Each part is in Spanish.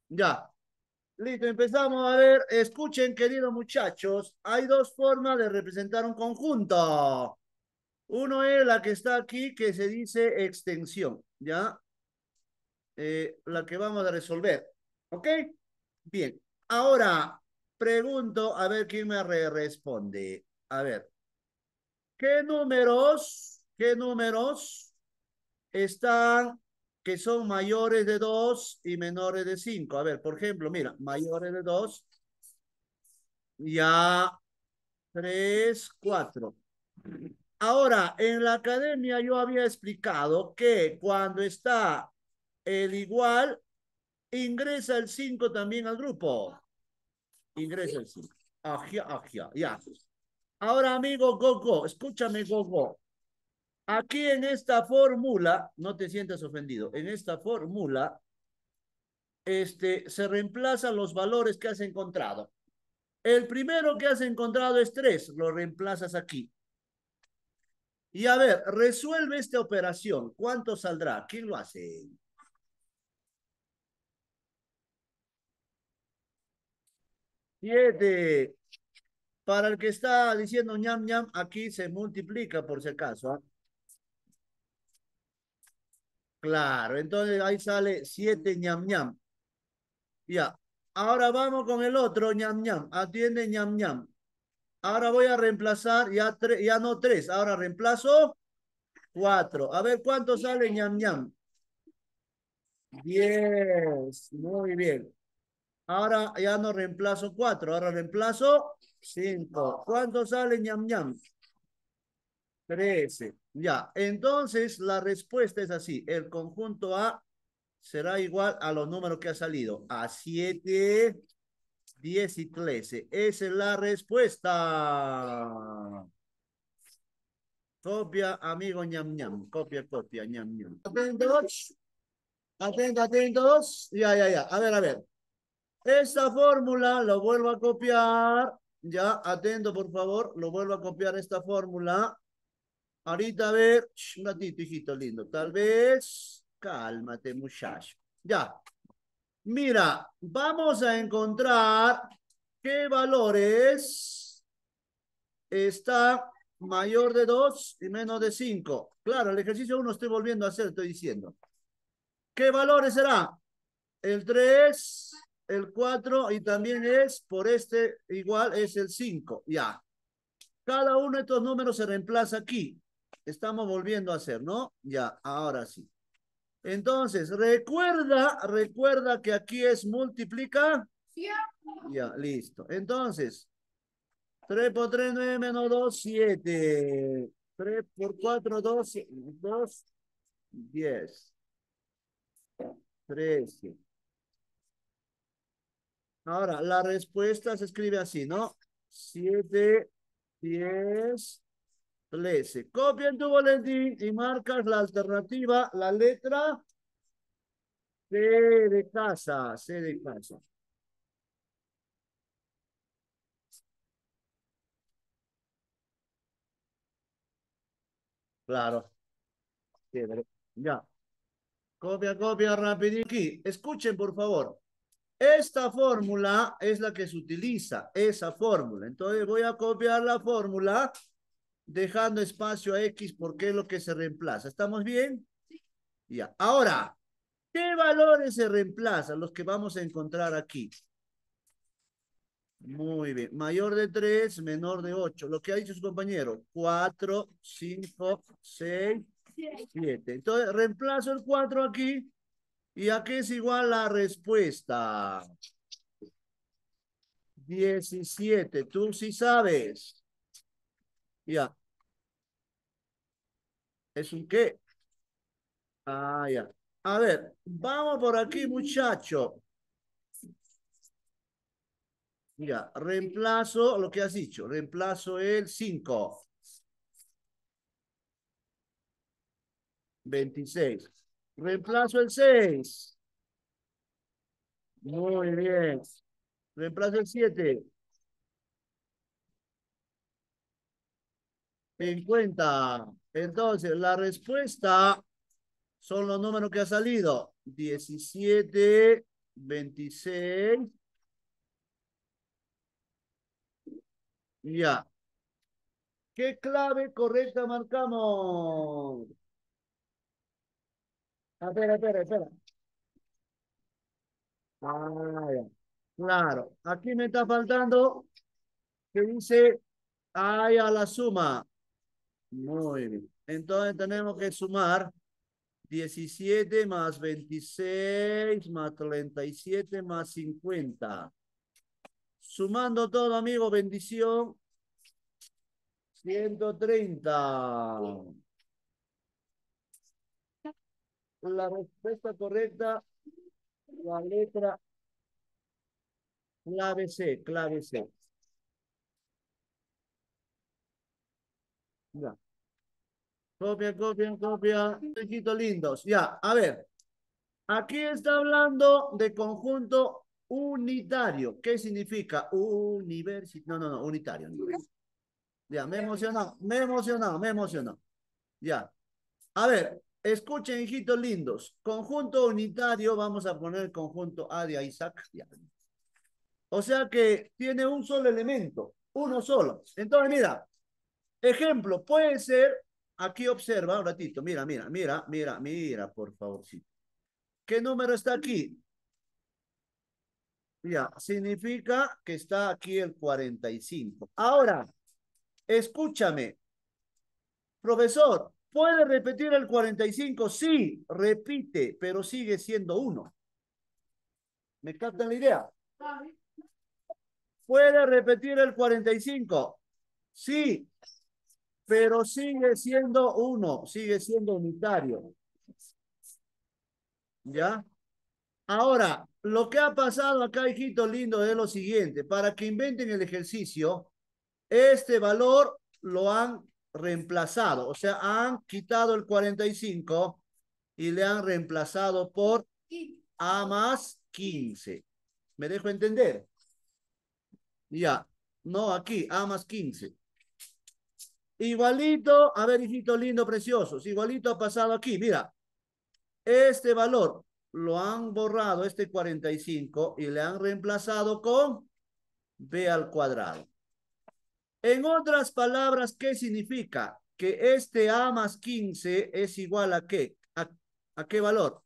Ya. Listo, empezamos a ver. Escuchen, queridos muchachos. Hay dos formas de representar un conjunto. Uno es la que está aquí, que se dice extensión. ¿Ya? La que vamos a resolver. ¿Ok? Bien. Ahora, pregunto a ver quién me responde. A ver, ¿qué números están que son mayores de 2 y menores de 5? A ver, por ejemplo, mira, mayores de 2, ya 3, 4. Ahora, en la academia yo había explicado que cuando está el igual, ingresa el 5 también al grupo. Ingresa el 5. Ajá, ajá, ya. Ahora, amigo Gogo, escúchame, Gogo. Aquí en esta fórmula, no te sientas ofendido, en esta fórmula, se reemplazan los valores que has encontrado. El primero que has encontrado es 3, lo reemplazas aquí. Y a ver, resuelve esta operación. ¿Cuánto saldrá? ¿Quién lo hace? 7. Para el que está diciendo ñam ñam, aquí se multiplica por si acaso. ¿Ah? Claro, entonces ahí sale 7 ñam ñam. Ya. Ahora vamos con el otro ñam ñam. Atiende ñam ñam. Ahora voy a reemplazar ya, ya no 3. Ahora reemplazo 4. A ver cuánto sale ñam ñam. 10. Muy bien. Ahora ya no reemplazo 4, ahora reemplazo 5. ¿Cuánto sale ñam ñam? 13. Ya, entonces la respuesta es así. El conjunto A será igual a los números que ha salido. A 7, 10 y 13. Esa es la respuesta. Copia, amigo ñam ñam. Copia, copia, ñam ñam. Atentos, atentos, atentos. Ya, ya, ya. A ver. Esta fórmula lo vuelvo a copiar. Ya, atento por favor, lo vuelvo a copiar esta fórmula. Ahorita a ver, un ratito, hijito lindo. Tal vez, cálmate, muchacho. Ya, mira, vamos a encontrar qué valores está mayor de 2 y menos de 5. Claro, el ejercicio uno estoy volviendo a hacer, estoy diciendo. ¿Qué valores será? El 3, el 4 y también es por este igual es el 5. Ya. Cada uno de estos números se reemplaza aquí. Estamos volviendo a hacer, ¿no? Ya, ahora sí. Entonces, recuerda que aquí es multiplica. Ya, listo. Entonces, 3 por 3 9 menos 2 7. 3 por 4 2 2 10 13. Ahora, la respuesta se escribe así, ¿no? 7, 10, 13. Copia en tu boletín y marcas la alternativa, la letra C de casa, C de casa. Claro. Chévere. Ya. Copia, copia, rapidito. Aquí, escuchen, por favor. Esta fórmula es la que se utiliza, esa fórmula. Entonces voy a copiar la fórmula dejando espacio a X porque es lo que se reemplaza. ¿Estamos bien? Ya. Ahora, ¿qué valores se reemplazan? Los que vamos a encontrar aquí. Muy bien. Mayor de 3, menor de 8. Lo que ha dicho su compañero. 4, 5, 6, 7. Entonces, reemplazo el 4 aquí. ¿Y a qué es igual la respuesta? 17. Tú sí sabes. Ya. ¿Es un qué? Ah, ya. A ver, vamos por aquí, muchacho. Ya, reemplazo lo que has dicho. Reemplazo el 5. 26. Reemplazo el 6. Muy bien. Reemplazo el 7. 50. Entonces, la respuesta son los números que ha salido. 17, 26. Ya. ¿Qué clave correcta marcamos? Espera, espera, espera. Ah, ya. Claro, aquí me está faltando que dice, ay, a la suma. Muy bien. Entonces tenemos que sumar 17 más 26 más 37 más 50. Sumando todo, amigo, bendición. 130. La respuesta correcta, la letra clave C, clave C. Ya. Copia, copia, copia. Chiquitos lindos. Ya, a ver. Aquí está hablando de conjunto unitario. ¿Qué significa? Universi... No, no, no, unitario. Ya, me he emocionado, me he emocionado, me he emocionado. Ya. A ver, escuchen, hijitos lindos. Conjunto unitario, vamos a poner conjunto A de Isaac. Ya. O sea que tiene un solo elemento, uno solo. Entonces, mira, ejemplo, puede ser, aquí observa un ratito, mira, mira, mira, mira, mira, por favor. Sí. ¿Qué número está aquí? Ya, significa que está aquí el 45. Ahora, escúchame, profesor, ¿puede repetir el 45? Sí, repite, pero sigue siendo uno. ¿Me captan la idea? ¿Puede repetir el 45? Sí, pero sigue siendo uno, sigue siendo unitario. ¿Ya? Ahora, lo que ha pasado acá, hijito lindo, es lo siguiente. Para que inventen el ejercicio, este valor lo han reemplazado. O sea, han quitado el 45 y le han reemplazado por A más 15. ¿Me dejo entender? Ya. No, aquí, A más 15. Igualito, a ver, hijito lindo, preciosos, igualito ha pasado aquí. Mira, este valor lo han borrado, este 45, y le han reemplazado con B al cuadrado. En otras palabras, ¿qué significa? Que este A más 15 es igual a ¿qué? ¿A qué valor?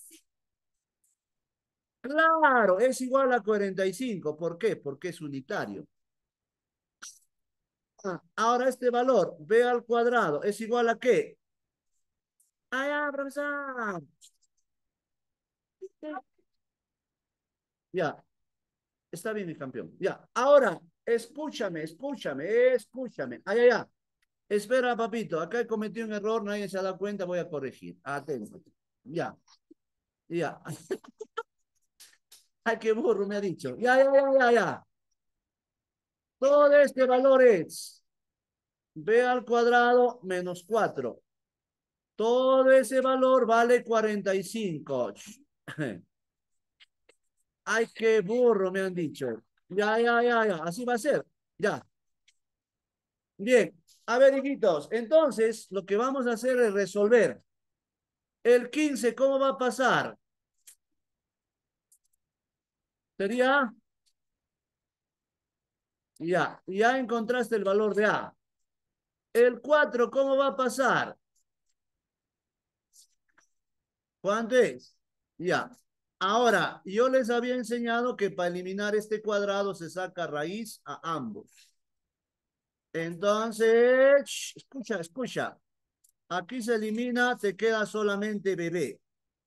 Claro, es igual a 45. ¿Por qué? Porque es unitario. Ahora este valor, B al cuadrado, es igual a ¿qué? Ah, ya, profesor. Ya, está bien, mi campeón. Ya, ahora, escúchame, escúchame, escúchame. Ay, ay, ay. Espera, papito, acá he cometido un error, nadie se ha dado cuenta, voy a corregir. Atento. Ya, ya. Ay, qué burro me ha dicho. Ya, ya, ya, ya, ya. Todo este valor es B al cuadrado menos 4. Todo ese valor vale 45. Ay, qué burro me han dicho. Ya, ya, ya, ya. Así va a ser. Ya. Bien. A ver, hijitos. Entonces, lo que vamos a hacer es resolver. El 15, ¿cómo va a pasar? Sería, ya encontraste el valor de A. El 4, ¿cómo va a pasar? ¿Cuánto es? Ya. Ahora, yo les había enseñado que para eliminar este cuadrado se saca raíz a ambos. Entonces, escucha, escucha. Aquí se elimina, te queda solamente bebé.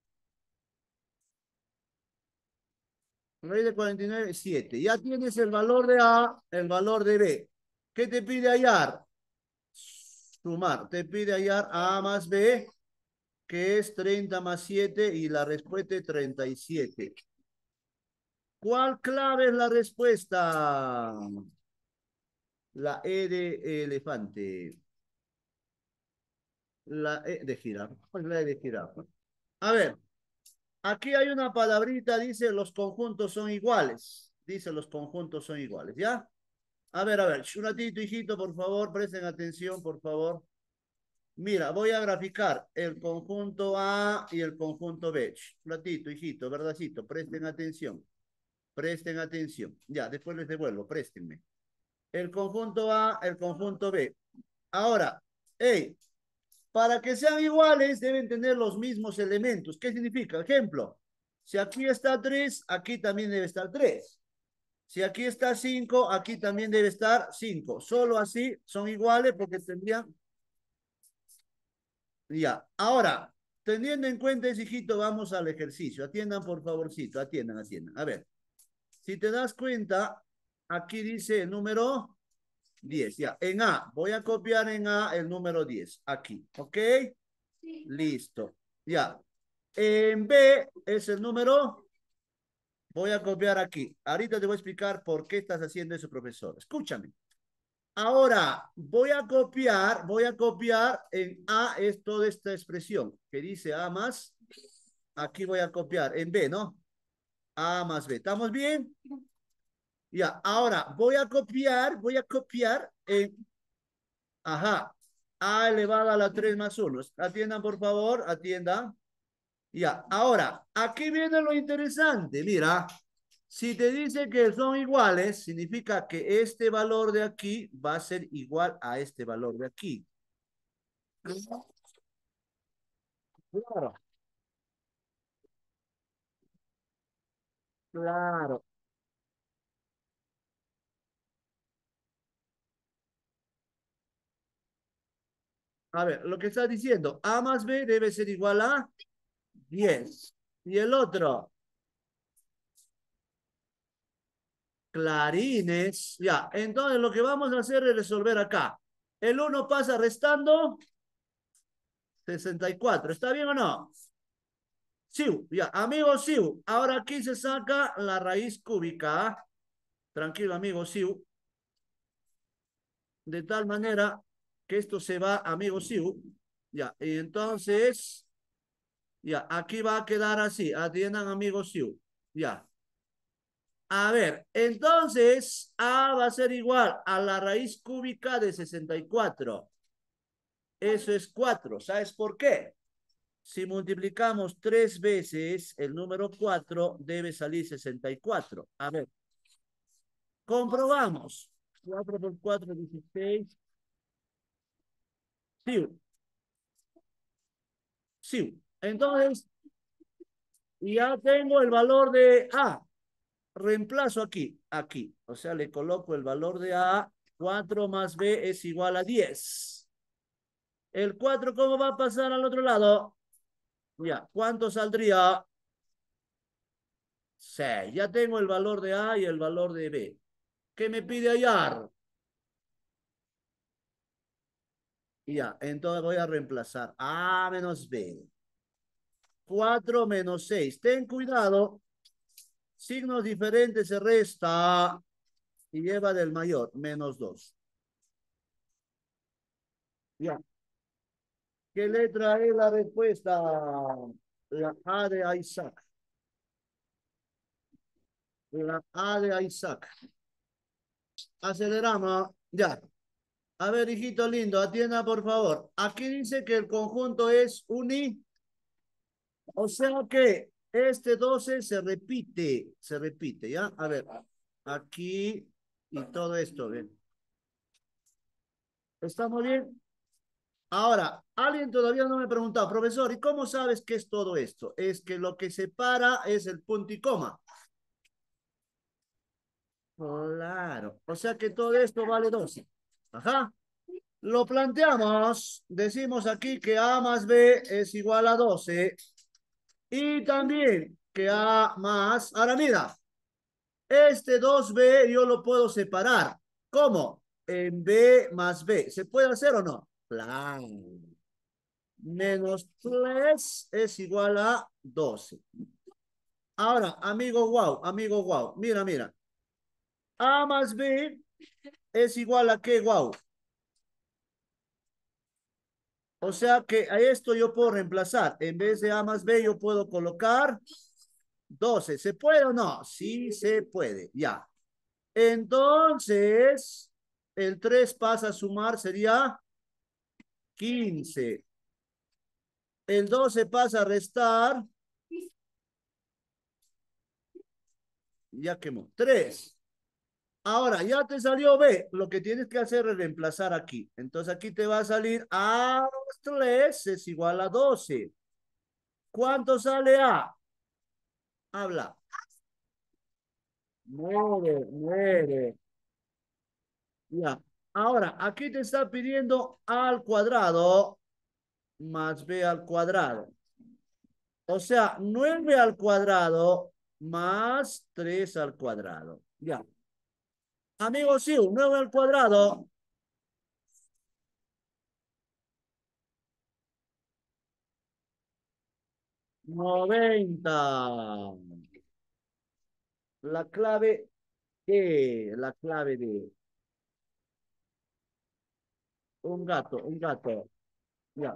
Raíz de 49, 7. Ya tienes el valor de A, el valor de B. ¿Qué te pide hallar? Sumar. Te pide hallar A más B, que es 30 más 7, y la respuesta es 37. ¿Cuál clave es la respuesta? La E de elefante. La E de jirafa. ¿Cuál es la E de jirafa? A ver, aquí hay una palabrita, dice los conjuntos son iguales. Dice los conjuntos son iguales, ¿ya? A ver, un ratito, hijito, por favor, presten atención, por favor. Mira, voy a graficar el conjunto A y el conjunto B. Platito, hijito, verdadcito, presten atención. Presten atención. Ya, después les devuelvo, préstenme. El conjunto A, el conjunto B. Ahora, hey, para que sean iguales deben tener los mismos elementos. ¿Qué significa? Ejemplo, si aquí está 3, aquí también debe estar 3. Si aquí está 5, aquí también debe estar 5. Solo así son iguales porque tendrían. Ya, ahora, teniendo en cuenta ese hijito, vamos al ejercicio. Atiendan, por favorcito, atiendan, atiendan. A ver, si te das cuenta, aquí dice el número 10. Ya, en A, voy a copiar en A el número 10. Aquí, ¿ok? Sí. Listo. Ya. En B es el número. Voy a copiar aquí. Ahorita te voy a explicar por qué estás haciendo eso, profesor. Escúchame. Ahora, voy a copiar en A es toda esta expresión que dice A más. Aquí voy a copiar en B, ¿no? A más B. ¿Estamos bien? Ya, ahora voy a copiar en, ajá, A elevada a la 3 más 1. Atiendan, por favor, atiendan. Ya, ahora, aquí viene lo interesante. Mira, si te dice que son iguales, significa que este valor de aquí va a ser igual a este valor de aquí. Claro, claro. A ver, lo que está diciendo, A más B debe ser igual a 10. Y el otro, clarines. Ya, entonces lo que vamos a hacer es resolver acá. El uno pasa restando 64. ¿Está bien o no? Siu, ya, amigo Siu. Ahora aquí se saca la raíz cúbica. Tranquilo, amigo Siu. De tal manera que esto se va, amigo Siu. Ya, y entonces, ya, aquí va a quedar así. Atiendan, amigo Siu. Ya. A ver, entonces A va a ser igual a la raíz cúbica de 64. Eso es 4. ¿Sabes por qué? Si multiplicamos 3 veces el número 4, debe salir 64. A ver, comprobamos. 4 por 4, 16. Sí, sí. Entonces, ya tengo el valor de A. Reemplazo aquí, aquí. O sea, le coloco el valor de A. 4 más B es igual a 10. El 4, ¿cómo va a pasar al otro lado? Ya, ¿cuánto saldría? 6. Ya tengo el valor de A y el valor de B. ¿Qué me pide hallar? Ya, entonces voy a reemplazar A menos B. 4 menos 6. Ten cuidado. Signos diferentes se resta y lleva del mayor, menos 2. Ya. ¿Qué letra es la respuesta? La A de Isaac. La A de Isaac. Aceleramos. Ya. A ver, hijito lindo, atienda por favor. Aquí dice que el conjunto es uni. O sea que este 12 se repite, ¿ya? A ver, aquí y todo esto, ¿ven? ¿Estamos bien? Ahora, alguien todavía no me ha preguntado, profesor, ¿y cómo sabes qué es todo esto? Es que lo que separa es el punto y coma. Claro, o sea que todo esto vale 12. Ajá. Lo planteamos, decimos aquí que A más B es igual a 12 y también que A más, ahora mira, este 2B yo lo puedo separar. ¿Cómo? En B más B. ¿Se puede hacer o no? Claro. Menos 3 es igual a 12. Ahora, amigo wow, mira, mira. A más B es igual a qué, wow. O sea que a esto yo puedo reemplazar. En vez de A más B, yo puedo colocar 12. ¿Se puede o no? Sí, se puede. Ya. Entonces, el 3 pasa a sumar, sería 15. El 12 pasa a restar. Ya quemó. 3. Ahora, ya te salió B. Lo que tienes que hacer es reemplazar aquí. Entonces aquí te va a salir A más 3 es igual a 12. ¿Cuánto sale A? Habla. 9, 9. Ya. Ahora, aquí te está pidiendo A al cuadrado más B al cuadrado. O sea, 9 al cuadrado más 3 al cuadrado. Ya. Amigo, sí, 9 al cuadrado. 90. La clave E, la clave de un gato, un gato. Ya.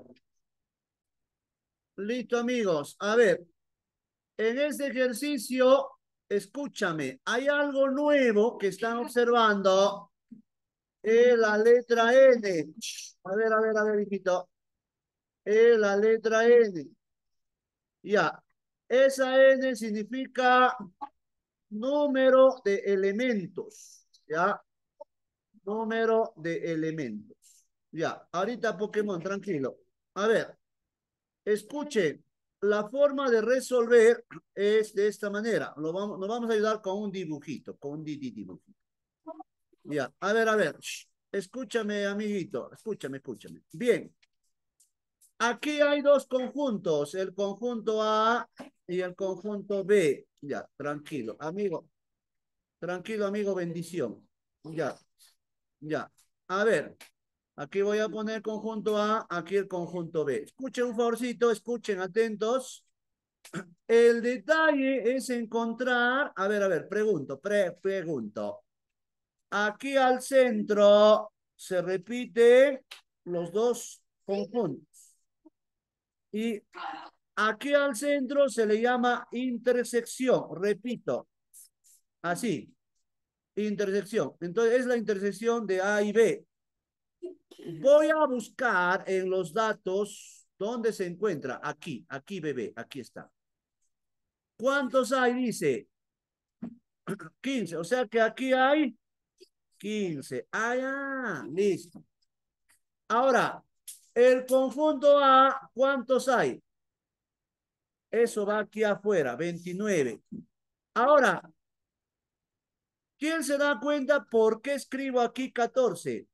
Listo, amigos. A ver, en este ejercicio, escúchame, hay algo nuevo que están observando. La letra N. A ver, hijito. La letra N. Ya. Esa N significa número de elementos. Ya. Número de elementos. Ya. Ahorita Pokémon, tranquilo. A ver, escuchen. La forma de resolver es de esta manera. Nos vamos a ayudar con un dibujito, con un dibujito. Ya, a ver. Escúchame, amiguito. Escúchame. Bien. Aquí hay dos conjuntos, el conjunto A y el conjunto B. Ya, tranquilo, amigo. Tranquilo, amigo, bendición. Ya, ya. A ver, aquí voy a poner conjunto A, aquí el conjunto B. Escuchen un favorcito, escuchen atentos. El detalle es encontrar, a ver, pregunto. Aquí al centro se repite los dos conjuntos. Y aquí al centro se le llama intersección. Repito, así, intersección. Entonces es la intersección de A y B. Voy a buscar en los datos dónde se encuentra. Aquí, bebé, aquí está. ¿Cuántos hay? Dice 15. O sea que aquí hay 15. Ah, ya, listo. Ahora, el conjunto A, ¿cuántos hay? Eso va aquí afuera, 29. Ahora, ¿quién se da cuenta por qué escribo aquí 14?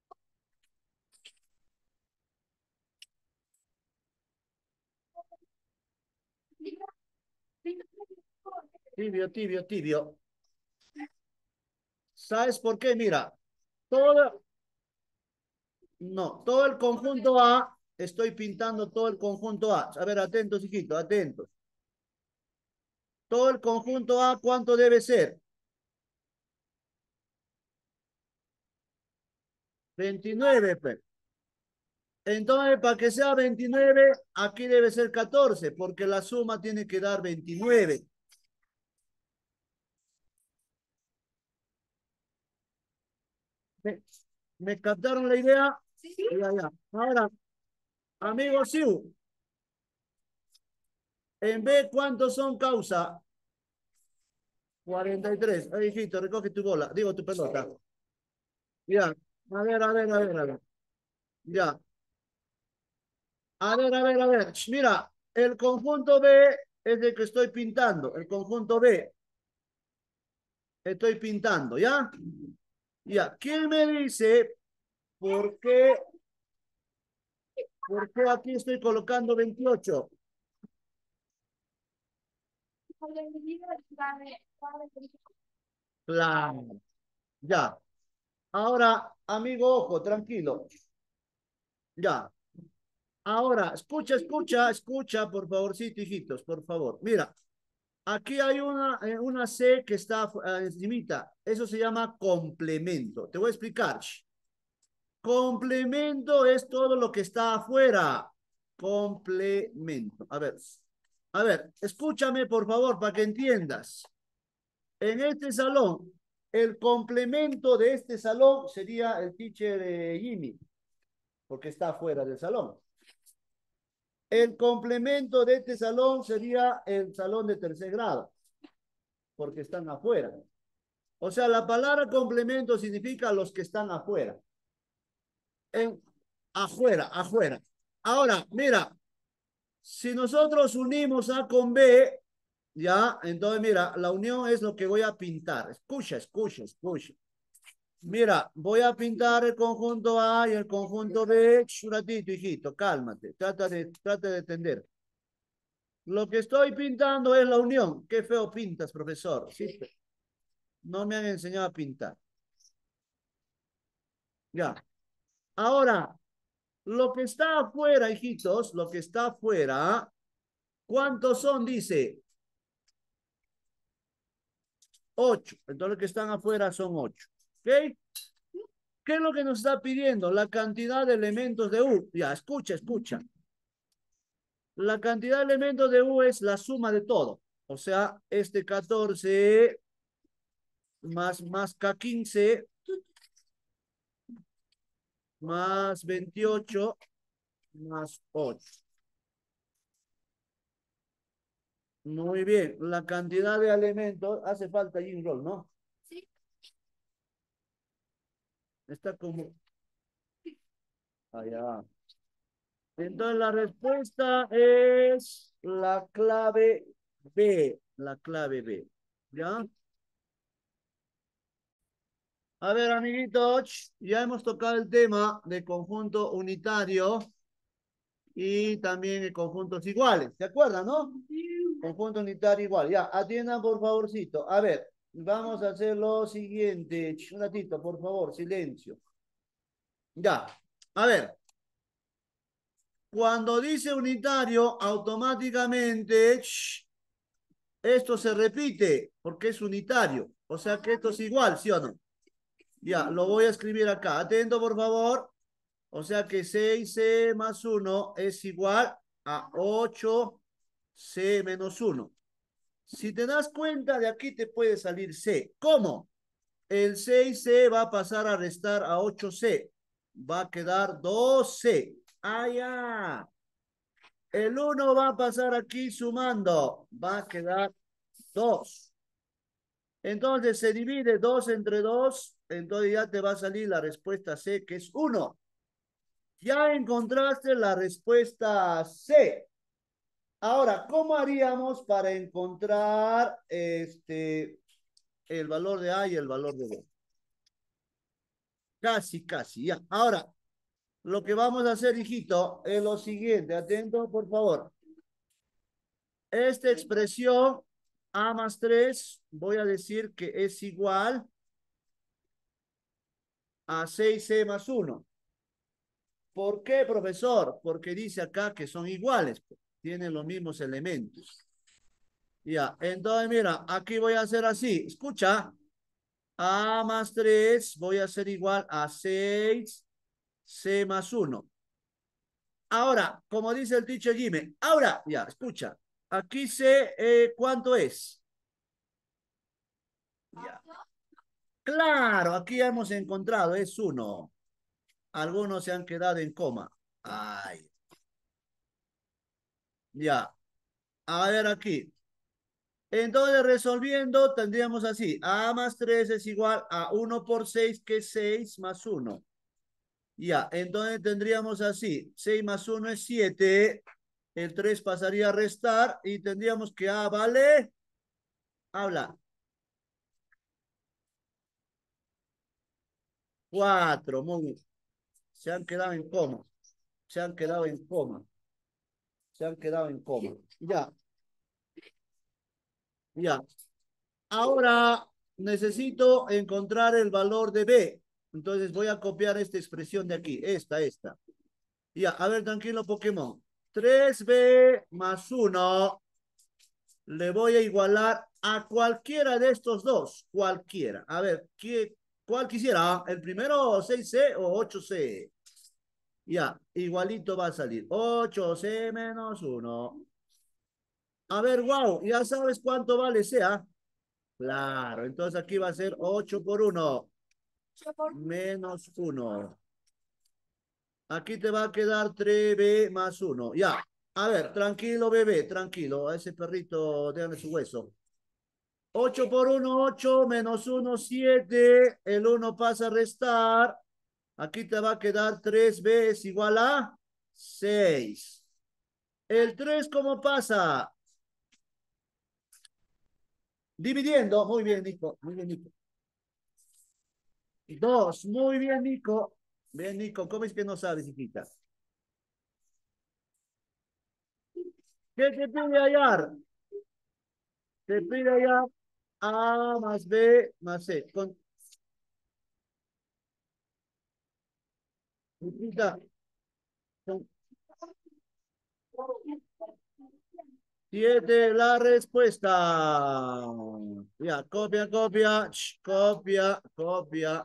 Tibio. ¿Sabes por qué? Mira, todo, no, todo el conjunto A, estoy pintando todo el conjunto A. A ver, atentos, hijito, atentos. Todo el conjunto A, ¿cuánto debe ser? 29, pues. Entonces, para que sea 29, aquí debe ser 14, porque la suma tiene que dar 29. ¿Me, me captaron la idea? Sí. Ya. Ahora, amigos, Siu, en B, ¿cuántos son causa? 43. Ay, hijito, recoge tu bola, digo tu pelota. Ya, a ver. Ya, a ver. Mira, el conjunto B es el que estoy pintando. El conjunto B estoy pintando, ¿ya? Ya, ¿quién me dice por qué, por qué aquí estoy colocando 28? Claro, ya. Ahora, amigo, ojo, tranquilo. Ya. Ahora, escucha, por favorcito, hijitos, por favor. Mira, aquí hay una C que está encimita. Eso se llama complemento. Te voy a explicar. Complemento es todo lo que está afuera. Complemento. A ver, escúchame, por favor, para que entiendas. En este salón, el complemento de este salón sería el teacher Jimmy. porque está afuera del salón. El complemento de este salón sería el salón de tercer grado, porque están afuera. O sea, la palabra complemento significa los que están afuera. En, afuera, afuera. Ahora, mira, si nosotros unimos A con B, ya, entonces mira, la unión es lo que voy a pintar. Escucha, escucha, escucha. Mira, voy a pintar el conjunto A y el conjunto B. Un ratito, hijito, cálmate. Trata de entender. Lo que estoy pintando es la unión. Qué feo pintas, profesor. Sí, no me han enseñado a pintar. Ya. Ahora, lo que está afuera, hijitos, lo que está afuera, ¿cuántos son? Dice 8. Entonces, los que están afuera son 8. ¿Ok? ¿Qué es lo que nos está pidiendo? La cantidad de elementos de U. Ya, escucha, escucha. La cantidad de elementos de U es la suma de todo. O sea, este 14 más K15 más 28 más 8. Muy bien. La cantidad de elementos, hace falta allí un rol, ¿no? Sí. Está como... Allá. Entonces la respuesta es la clave B. La clave B. ¿Ya? A ver, amiguitos, ya hemos tocado el tema de conjunto unitario y también de conjuntos iguales. ¿Se acuerdan, no? Conjunto unitario igual. Ya, atiendan por favorcito. A ver, vamos a hacer lo siguiente. Un ratito, por favor, silencio. Ya, a ver. Cuando dice unitario, automáticamente esto se repite porque es unitario. O sea que esto es igual, ¿sí o no? Ya, lo voy a escribir acá. Atento, por favor. O sea que 6C más 1 es igual a 8C menos 1. Si te das cuenta, de aquí te puede salir C. ¿Cómo? El 6C va a pasar a restar a 8C. Va a quedar 2C. Ah, ya. El 1 va a pasar aquí sumando. Va a quedar 2. Entonces se divide 2 entre 2. Entonces ya te va a salir la respuesta C, que es 1. Ya encontraste la respuesta C. Ahora, ¿cómo haríamos para encontrar el valor de A y el valor de B? Casi, casi, ya. Ahora, lo que vamos a hacer, hijito, es lo siguiente. Atento, por favor. Esta expresión A más 3, voy a decir que es igual a 6C más 1. ¿Por qué, profesor? Porque dice acá que son iguales. Tienen los mismos elementos. Ya, entonces mira, aquí voy a hacer así. Escucha. A más 3 voy a hacer igual a 6 C más 1. Ahora, como dice el teacher Jimmy, ahora, ya, escucha. Aquí sé cuánto es. Ya. Claro, aquí ya hemos encontrado, es 1. Algunos se han quedado en coma. Ay, ya. A ver aquí. Entonces, resolviendo, tendríamos así. A más 3 es igual a 1 por 6, que es 6 más 1. Ya, entonces tendríamos así. 6 más 1 es 7. El 3 pasaría a restar y tendríamos que A vale. Habla. 4. Muy bien. Se han quedado en coma. Se han quedado en coma. Se han quedado en coma. Ya, ya. Ahora necesito encontrar el valor de B. Entonces voy a copiar esta expresión de aquí. Esta. Ya, a ver, tranquilo, Pokémon. 3B más 1 le voy a igualar a cualquiera de estos dos. Cualquiera. A ver, ¿cuál quisiera? ¿El primero 6C o 8C? Ya, igualito va a salir. 8C menos 1. A ver, wow, ¿ya sabes cuánto vale C? ¿Ah? Claro, entonces aquí va a ser 8 por 1 menos 1. Aquí te va a quedar 3B más 1. Ya. A ver, tranquilo, bebé, tranquilo. A ese perrito, déjame su hueso. 8 por 1, 8, menos 1, 7. El 1 pasa a restar. Aquí te va a quedar 3B es igual a 6. El 3, ¿cómo pasa? Dividiendo. Muy bien, Nico. Muy bien, Nico. 2. Muy bien, Nico. Bien, Nico. ¿Cómo es que no sabes, hijita? ¿Qué te pide hallar? Te pide hallar A más B más C. Hijita, con 7 la respuesta. Ya, copia, copia, copia, copia.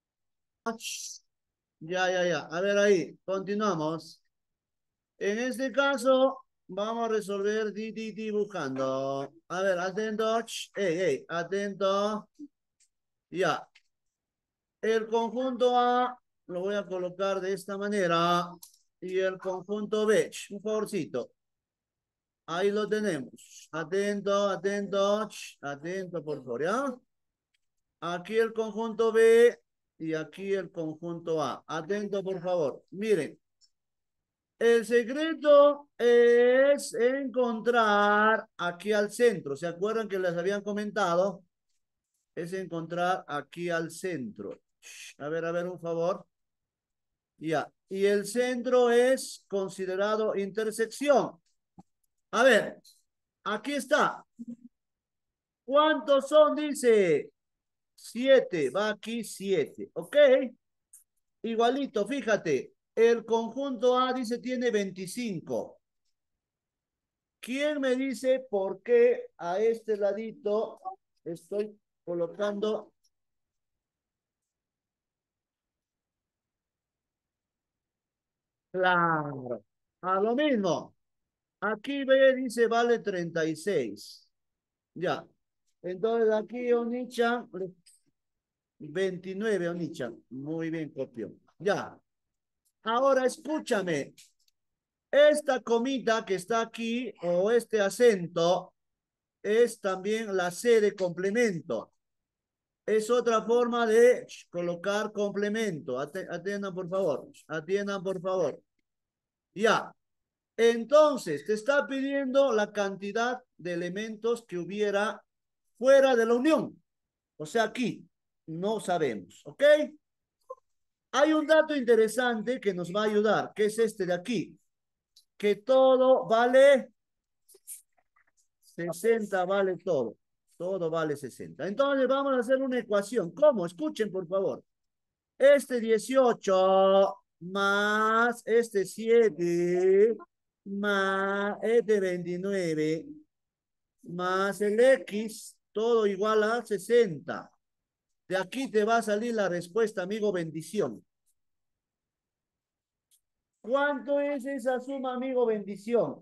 Ya, ya, ya. A ver ahí, continuamos. En este caso, vamos a resolver dibujando. A ver, atento. Ey, ey, atento. Ya. El conjunto A lo voy a colocar de esta manera. Y el conjunto B, un favorcito. Ahí lo tenemos. Atento, atento, atento, por favor, ¿ya? Aquí el conjunto B y aquí el conjunto A. Atento, por favor. Miren, el secreto es encontrar aquí al centro. ¿Se acuerdan que les habían comentado? Es encontrar aquí al centro. A ver, un favor. Ya. Y el centro es considerado intersección. A ver, aquí está. ¿Cuántos son? Dice 7. Va aquí 7. ¿Ok? Igualito, fíjate. El conjunto A dice tiene 25. ¿Quién me dice por qué a este ladito estoy colocando? Claro. A lo mismo. Aquí B dice vale 36. Ya. Entonces aquí Onichan 29 Onichan. Muy bien, copio. Ya. Ahora escúchame. Esta comita que está aquí o este acento es también la C de complemento. Es otra forma de colocar complemento. Atiendan, por favor. Atiendan, por favor. Ya. Entonces, te está pidiendo la cantidad de elementos que hubiera fuera de la unión. O sea, aquí no sabemos. ¿Ok? Hay un dato interesante que nos va a ayudar, que es este de aquí. Que todo vale 60, vale todo. Todo vale 60. Entonces, vamos a hacer una ecuación. ¿Cómo? Escuchen, por favor. Este 18 más este 7 más este 29 más el X, todo igual a 60. De aquí te va a salir la respuesta, amigo, bendición. ¿Cuánto es esa suma, amigo, bendición?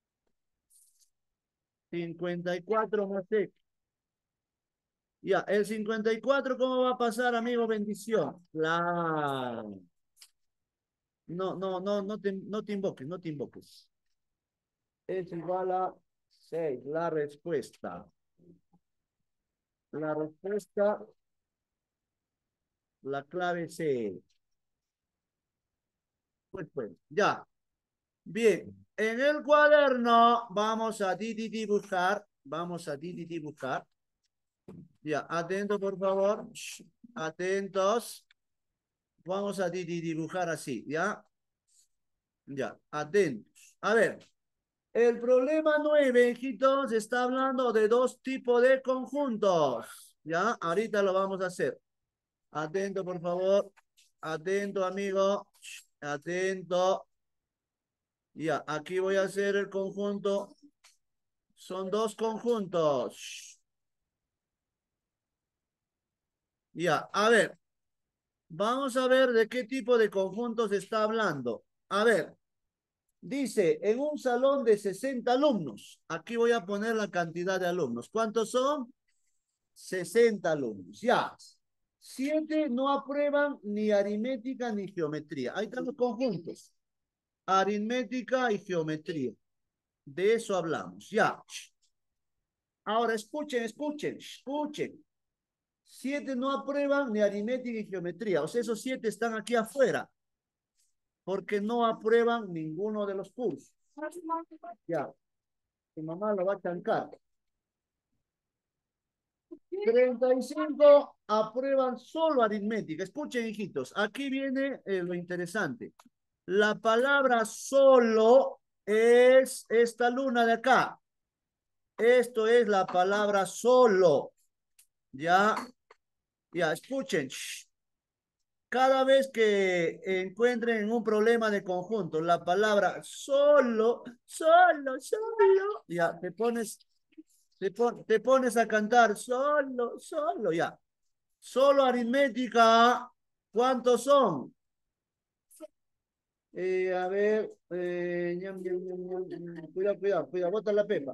54 más X. Ya, el 54, ¿cómo va a pasar, amigo, bendición? Claro. No, no, no, no te invoques, no te invoques. Es igual a 6, la respuesta. La respuesta, la clave C. Pues, ya. Bien, en el cuaderno vamos a dibujar. Vamos a dibujar. Ya, atento por favor. Atentos. Vamos a dibujar así, ¿ya? Ya, atentos. A ver, el problema 9, hijitos, está hablando de dos tipos de conjuntos. ¿Ya? Ahorita lo vamos a hacer. Atento, por favor. Atento, amigo. Atento. Ya, aquí voy a hacer el conjunto. Son dos conjuntos. Ya, a ver. Vamos a ver de qué tipo de conjuntos está hablando. A ver, dice, en un salón de 60 alumnos. Aquí voy a poner la cantidad de alumnos. ¿Cuántos son? 60 alumnos. Ya. 7 no aprueban ni aritmética ni geometría. Ahí están los conjuntos. Aritmética y geometría. De eso hablamos. Ya. Ahora escuchen, escuchen, escuchen. 7 no aprueban ni aritmética y geometría. O sea, esos 7 están aquí afuera. Porque no aprueban ninguno de los cursos. Ya. Tu mamá lo va a chancar. 35 aprueban solo aritmética. Escuchen, hijitos, aquí viene lo interesante. La palabra solo es esta luna de acá. Esto es la palabra solo. Ya, ya, escuchen. Cada vez que encuentren un problema de conjunto, la palabra solo, solo, solo, ya, te pones a cantar solo, solo, ya. Solo aritmética, ¿cuántos son? A ver, cuidado, cuidado, cuidado, bota la pepa.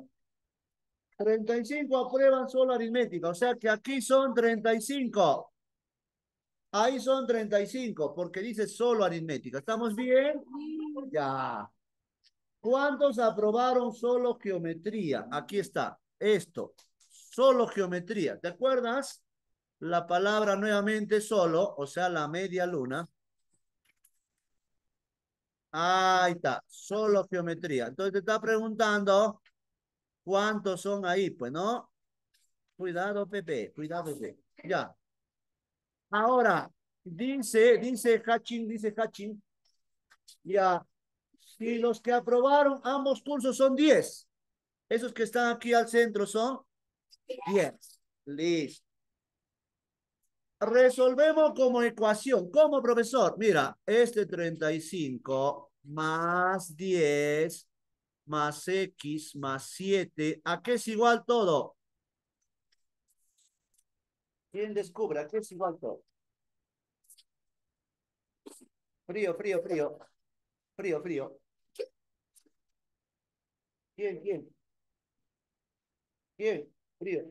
35 aprueban solo aritmética, o sea que aquí son 35. Ahí son 35, porque dice solo aritmética. ¿Estamos bien? Ya. ¿Cuántos aprobaron solo geometría? Aquí está, esto, solo geometría. ¿Te acuerdas? La palabra nuevamente solo, o sea, la media luna. Ahí está, solo geometría. Entonces te está preguntando cuántos son ahí, pues, ¿no? Cuidado, Pepe, cuidado, Pepe. Ya. Ahora, dice Haching, ya, si los que aprobaron ambos cursos son 10, esos que están aquí al centro son 10. Listo. Resolvemos como ecuación. ¿Cómo, profesor? Mira, este 35 más 10 más X más 7. ¿A qué es igual todo? ¿Quién descubre? ¿A qué es igual todo? Frío, frío, frío. Frío, frío. ¿Quién, quién? ¿Quién? Frío.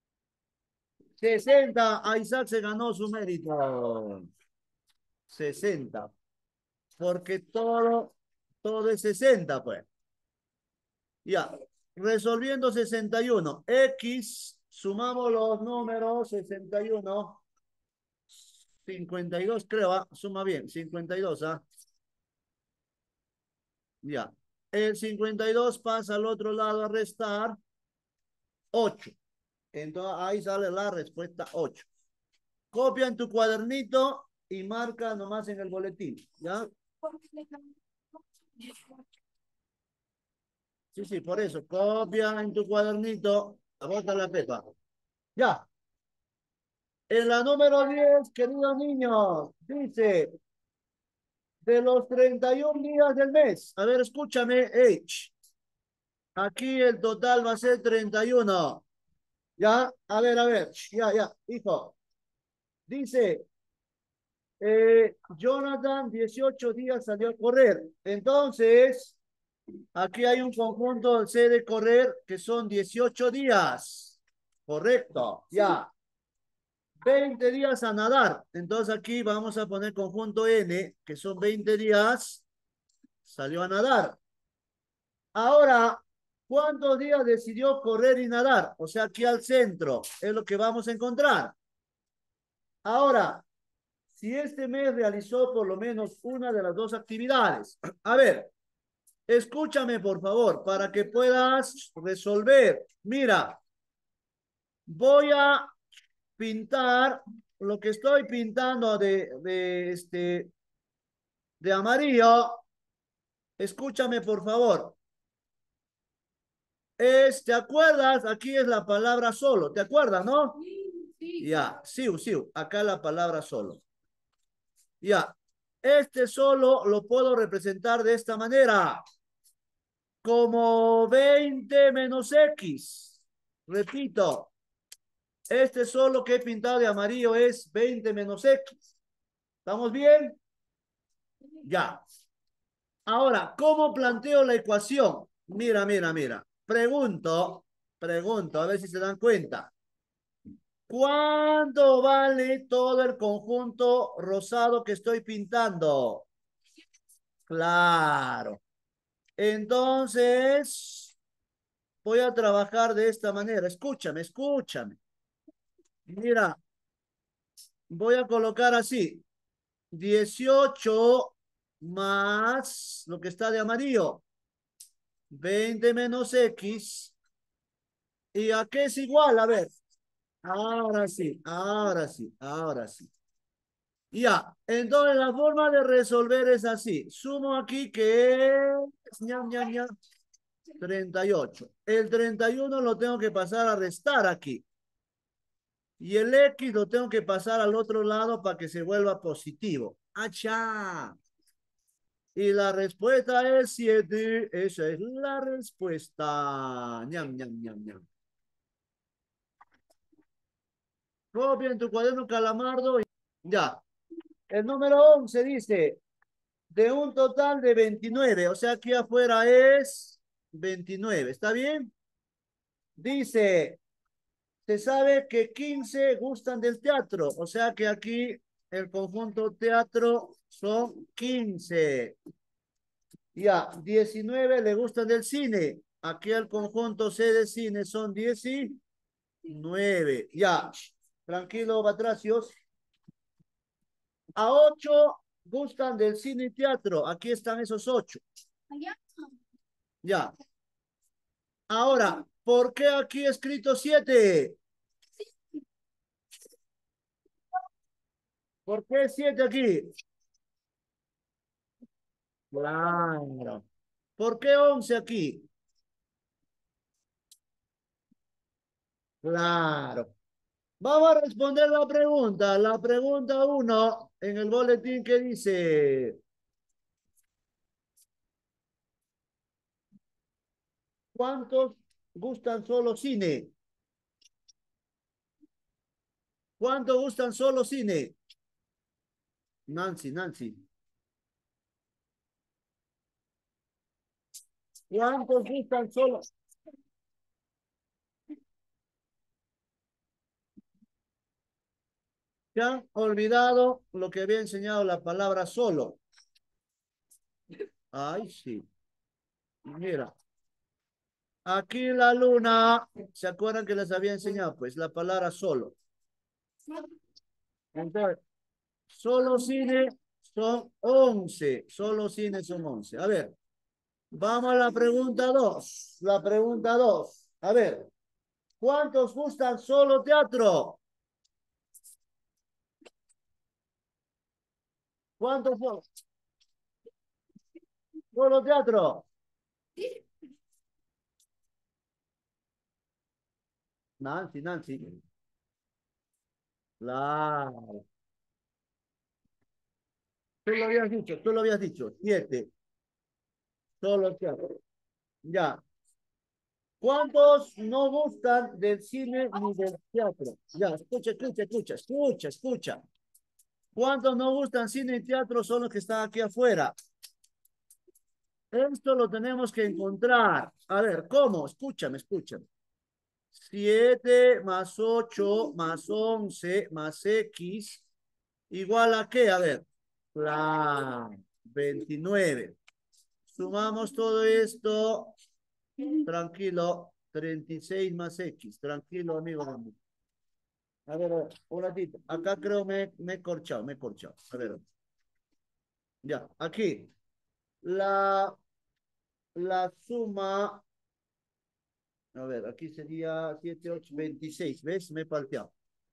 60. Isaac se ganó su mérito. 60. Porque todo es 60, pues. Ya. Resolviendo 61. X, sumamos los números 61. 52, creo, ¿ah? Suma bien. 52, ¿ah? Ya. El 52 pasa al otro lado a restar 8. Entonces ahí sale la respuesta 8. Copia en tu cuadernito y marca nomás en el boletín. ¿Ya? Sí, sí, por eso. Copia en tu cuadernito. Bota la pepa. Ya. En la número 10, queridos niños, dice, de los 31 días del mes. A ver, escúchame, H. Aquí el total va a ser 31. Ya, a ver, ya, ya, hijo. Dice, Jonathan, 18 días salió a correr. Entonces, aquí hay un conjunto C de correr que son 18 días. Correcto, ya. 20 días a nadar. Entonces aquí vamos a poner conjunto N, que son 20 días. Salió a nadar. Ahora, ¿cuántos días decidió correr y nadar? O sea, aquí al centro es lo que vamos a encontrar. Ahora, si este mes realizó por lo menos una de las dos actividades. A ver, escúchame por favor, para que puedas resolver. Mira, voy a pintar lo que estoy pintando de amarillo. Escúchame por favor. ¿Te acuerdas? Aquí es la palabra solo. ¿Te acuerdas, no? Sí. Ya, sí, sí. Acá la palabra solo. Ya. Este solo lo puedo representar de esta manera. Como 20 menos X. Repito. Este solo que he pintado de amarillo es 20 menos X. ¿Estamos bien? Ya. Ahora, ¿cómo planteo la ecuación? Mira, mira, mira. Pregunto, a ver si se dan cuenta. ¿Cuánto vale todo el conjunto rosado que estoy pintando? Claro. Entonces, voy a trabajar de esta manera. Escúchame, escúchame. Mira, voy a colocar así. 18 más lo que está de amarillo. 20 menos X. ¿Y a qué es igual? A ver. Ahora sí, ahora sí, ahora sí. Ya, entonces la forma de resolver es así. Sumo aquí que es ñam, ñam, ñam, 38. El 31 lo tengo que pasar a restar aquí. Y el X lo tengo que pasar al otro lado para que se vuelva positivo. ¡Achá! Y la respuesta es 7. Esa es la respuesta. Ñam, ñam, ñam, ñam. Copia en tu cuaderno calamardo. Ya. El número 11 dice, de un total de 29. O sea, aquí afuera es 29. ¿Está bien? Dice, se sabe que 15 gustan del teatro. O sea que aquí el conjunto teatro son 15. Ya, 19 le gustan del cine. Aquí el conjunto C de cine son 19. Ya, tranquilo, Batracios. A 8 gustan del cine y teatro. Aquí están esos 8. Ya. Ahora, ¿por qué aquí he escrito 7? ¿Por qué 7 aquí? Claro. ¿Por qué 11 aquí? Claro. Vamos a responder la pregunta. La pregunta uno en el boletín que dice, ¿cuántos gustan solo cine? ¿Cuántos gustan solo cine? Nancy, Nancy. ¿Cuántos gustan solo? Se han olvidado lo que había enseñado la palabra solo. Ay, sí. Mira, aquí la luna, ¿se acuerdan que les había enseñado? Pues la palabra solo. Entonces, solo cine son 11. Solo cine son 11. A ver, vamos a la pregunta 2. La pregunta 2. A ver, ¿cuántos gustan solo teatro? ¿Cuántos solo teatro? Nancy, Nancy. Claro. Tú lo habías dicho, tú lo habías dicho. 7. Solo teatro. Ya. ¿Cuántos no gustan del cine ni del teatro? Ya, escucha, escucha, escucha, escucha, escucha. ¿Cuántos no gustan cine y teatro son los que están aquí afuera? Esto lo tenemos que encontrar. A ver, ¿cómo? Escúchame, escúchame. 7 más 8 más 11 más X igual a qué? A ver. La 29. Sumamos todo esto. Tranquilo. 36 más X. Tranquilo, amigo. A ver, un ratito. Acá creo me he corchado, me he corchado. A ver. Ya, aquí. La, la suma. A ver, aquí sería 7 8 26. ¿Ves? Me he palteado.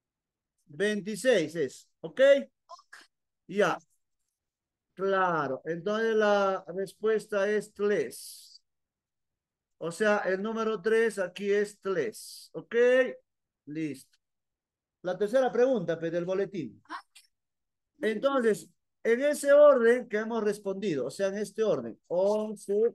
26 es. ¿Ok? Ya. Claro. Entonces la respuesta es 3. O sea, el número 3 aquí es 3. ¿Ok? Listo. La tercera pregunta, pues, del boletín. Entonces, en ese orden que hemos respondido, o sea, en este orden, 11,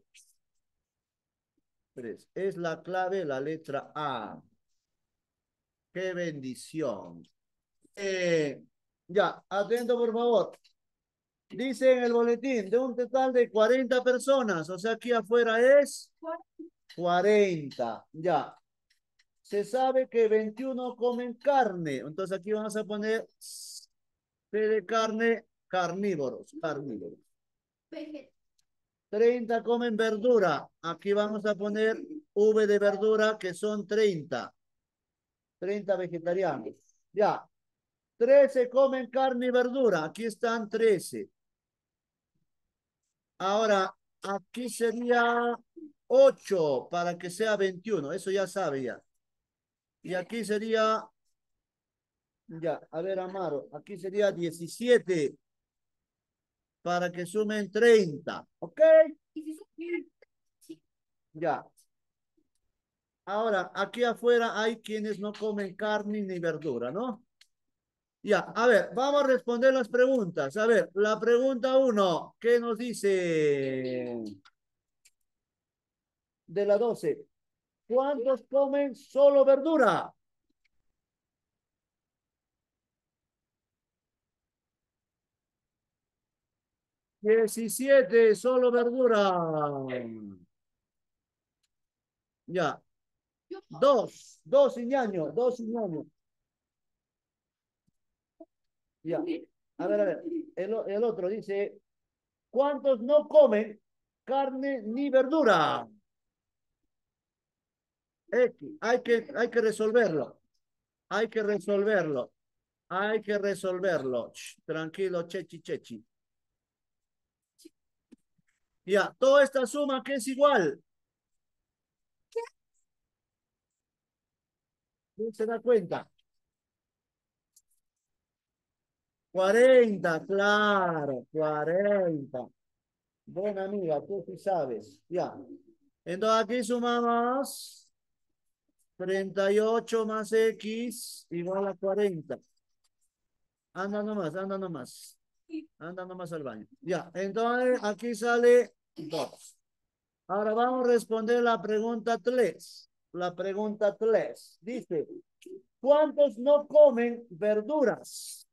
3, es la clave, la letra A. ¡Qué bendición! Eh, ya, atento por favor. Dice en el boletín, de un total de 40 personas, o sea, aquí afuera es 40. Ya. Se sabe que 21 comen carne. Entonces aquí vamos a poner C de carne, carnívoros, carnívoros. 30 comen verdura. Aquí vamos a poner V de verdura, que son 30. 30 vegetarianos. Ya. 13 comen carne y verdura. Aquí están 13. Ahora, aquí sería 8 para que sea 21. Eso ya sabe ya. Y aquí sería, ya, a ver, Amaro, aquí sería 17 para que sumen 30. ¿Ok? Ya. Ahora, aquí afuera hay quienes no comen carne ni verdura, ¿no? Ya, a ver, vamos a responder las preguntas. A ver, la pregunta 1, ¿qué nos dice? De la 12. ¿Cuántos comen solo verdura? 17, solo verdura. Ya. Dos ñaño, dos ñaño. Ya. A ver. El otro dice, ¿cuántos no comen carne ni verdura? X. Hay que resolverlo. Hay que resolverlo. Hay que resolverlo. Tranquilo, chechi, chechi. Ya, toda esta suma que es igual. ¿Quién se da cuenta? 40, claro, 40. Buena amiga, tú sí sabes. Ya. Entonces aquí sumamos 38 más X igual a 40. Anda nomás, anda nomás. Anda nomás al baño. Ya, entonces aquí sale 2. Ahora vamos a responder la pregunta 3. La pregunta 3 dice, ¿cuántos no comen verduras?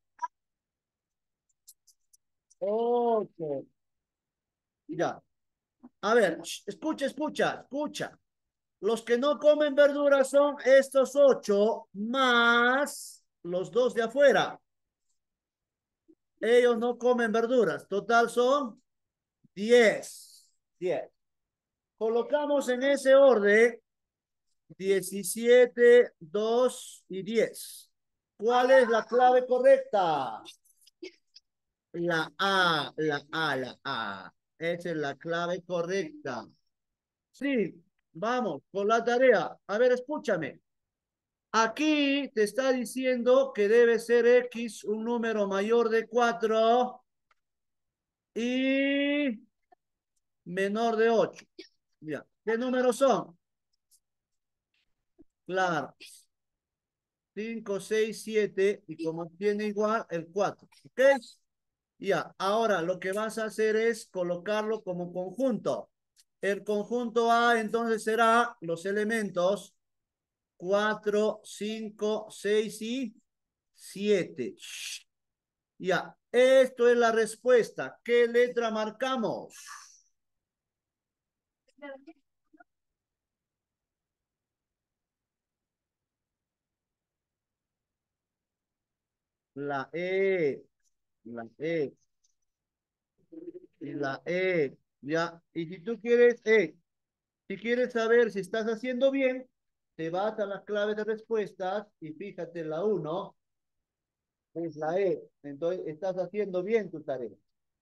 8. Ya. A ver, escucha. Los que no comen verduras son estos 8 más los dos de afuera. Ellos no comen verduras. Total son 10. 10. Colocamos en ese orden 17, 2 y 10. ¿Cuál es la clave correcta? La A. Esa es la clave correcta. Sí, vamos con la tarea. A ver, escúchame. Aquí te está diciendo que debe ser X un número mayor de 4 y menor de 8. Ya. ¿Qué números son? Claro. 5, 6, 7 y como tiene igual el 4. ¿Ok? Ya. Ahora lo que vas a hacer es colocarlo como conjunto. El conjunto A entonces será los elementos 4, 5, 6 y 7. Ya, esto es la respuesta. ¿Qué letra marcamos? La E, la E, y la E. Ya, y si tú quieres, si quieres saber si estás haciendo bien, te vas a las claves de respuestas y fíjate la uno es la E. Entonces, estás haciendo bien tu tarea.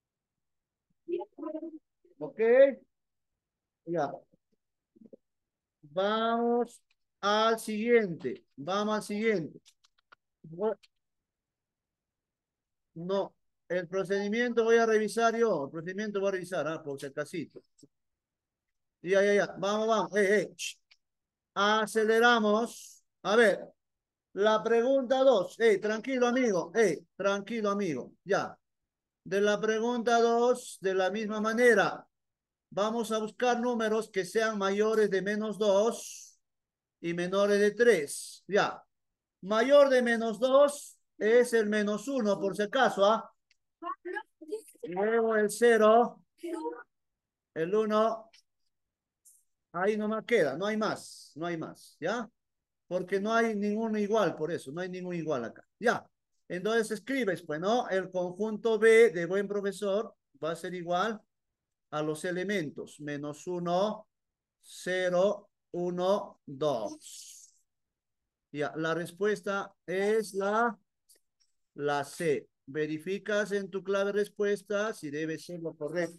¿Ok? Ya. Vamos al siguiente. Vamos al siguiente. No, el procedimiento voy a revisar yo. El procedimiento voy a revisar, por si acasito. Ya. Vamos. Aceleramos. A ver, la pregunta 2. Tranquilo, amigo. Tranquilo, amigo. Ya. De la pregunta 2, de la misma manera, vamos a buscar números que sean mayores de -2 y menores de 3. Ya. Mayor de -2 es el -1, por si acaso, ¿ah? Luego el 0, el 1, ahí nomás queda, no hay más, ¿ya? porque no hay ninguno igual, por eso, no hay ningún igual acá. Ya, entonces escribes, pues, ¿no? El conjunto B de buen profesor va a ser igual a los elementos, menos uno, cero, uno, dos. Ya, la respuesta es la C. Verificas en tu clave respuesta si debe ser lo correcto.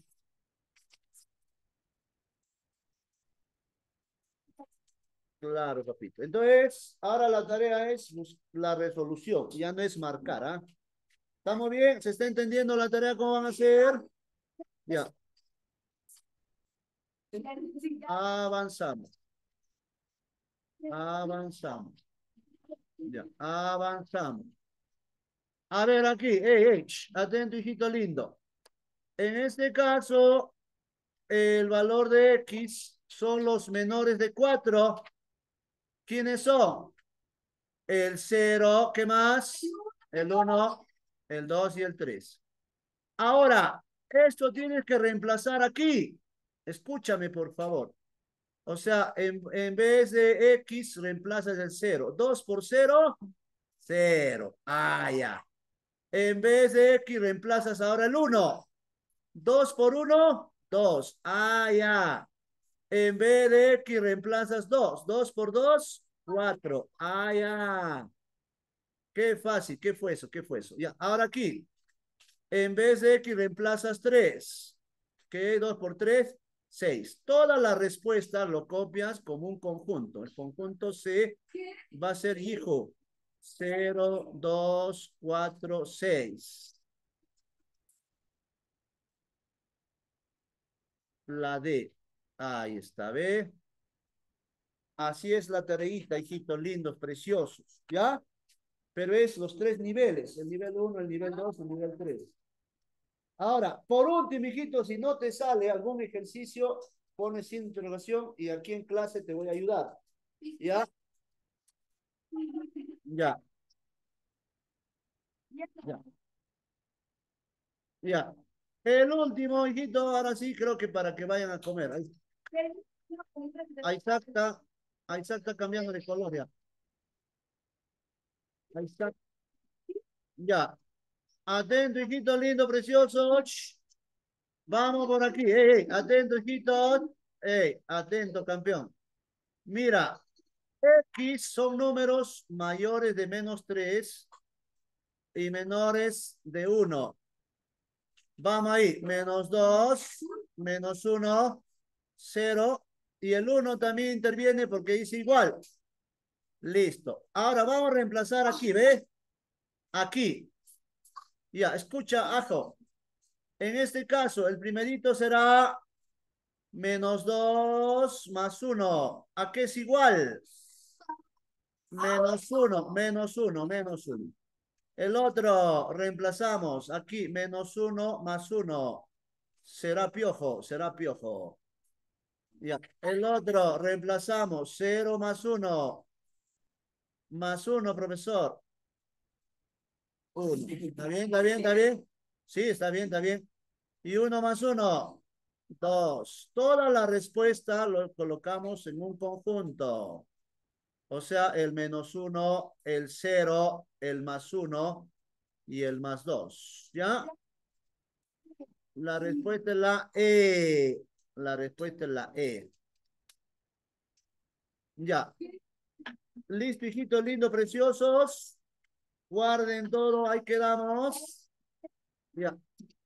Claro, papito. Entonces, ahora la tarea es la resolución, ya no es marcar, ¿ah? ¿Estamos bien? ¿Se está entendiendo la tarea cómo van a hacer? Ya, avanzamos, avanzamos, ya, avanzamos. A ver aquí, atento, hijito lindo. En este caso, el valor de X son los menores de 4. ¿Quiénes son? El cero, ¿qué más? El uno, el 2 y el 3. Ahora, esto tienes que reemplazar aquí. Escúchame, por favor. O sea, en vez de X, reemplazas el cero. 2 por cero, cero. Ah, ya. En vez de X, reemplazas ahora el uno. 2 por uno, 2. Ah, ya. En vez de X, reemplazas 2. 2 por 2, 4. Ah, ya. Qué fácil. ¿Qué fue eso? ¿Qué fue eso? Ya. Ahora aquí. En vez de X reemplazas 3. ¿Qué? 2 por 3, 6. Toda la respuesta lo copias como un conjunto. El conjunto C va a ser hijo. 0, 2, 4, 6. La D. Ahí está, ¿ve? Así es la tareita, hijitos lindos, preciosos. ¿Ya? Pero es los tres niveles. El nivel uno, el nivel 2, el nivel 3. Ahora, por último, hijito, si no te sale algún ejercicio, pones sin interrogación y aquí en clase te voy a ayudar. ¿Ya? Ya, ya, ya. El último, hijito, ahora sí, creo que para que vayan a comer. Ahí está cambiando de color ya. Ahí está. Ya. Atento, hijito lindo, precioso. Ch. Vamos por aquí. Atento, hijito. Atento, campeón. Mira, X son números mayores de -3 y menores de 1. Vamos ahí, -2, -1, 0. Y el 1 también interviene porque dice igual. Listo. Ahora vamos a reemplazar aquí, ¿ves? Aquí. Ya, escucha, ajo. En este caso, el primerito será -2 más 1. ¿A qué es igual? -1, -1, -1. El otro reemplazamos aquí, -1 más 1. Será piojo, será piojo. Ya. El otro reemplazamos 0 más 1. Más 1, profesor. 1. ¿Está bien? ¿Está bien? ¿Está bien? Sí, está bien, está bien. Y 1 más 1. 2. Toda la respuesta lo colocamos en un conjunto. O sea, el -1, el 0, el más 1 y el más 2. ¿Ya? La respuesta es la E. La respuesta es la E. Ya. Listo, hijitos lindos, preciosos. Guarden todo, ahí quedamos. Ya.